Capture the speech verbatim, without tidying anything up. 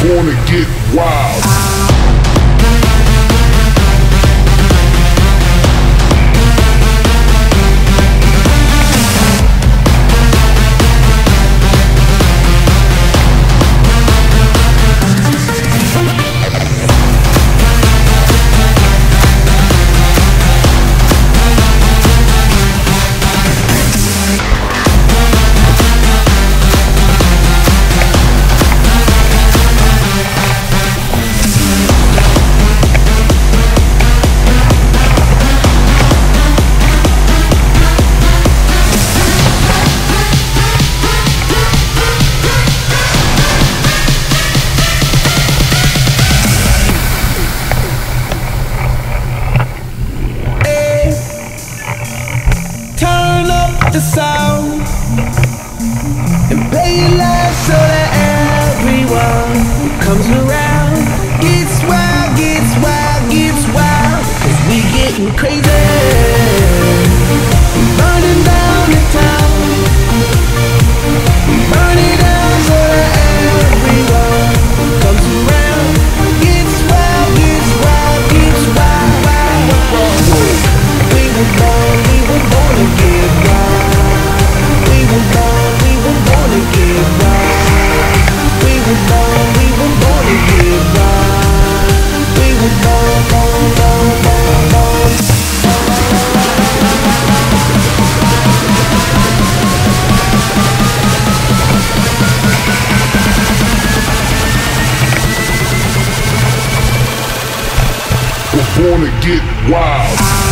Born to get wild. The sound and play it loud so that everyone who comes around gets wild, gets wild, gets wild. Cause we getting crazy, burning down the town, burn it down so that everyone who comes around gets wild, gets wild, gets wild, wild, wild. We were born, we were born to get wild. We were born, we were born to get wild. We were born, we were born to get wild. We were born, born, born, born, born. We're born to get wild.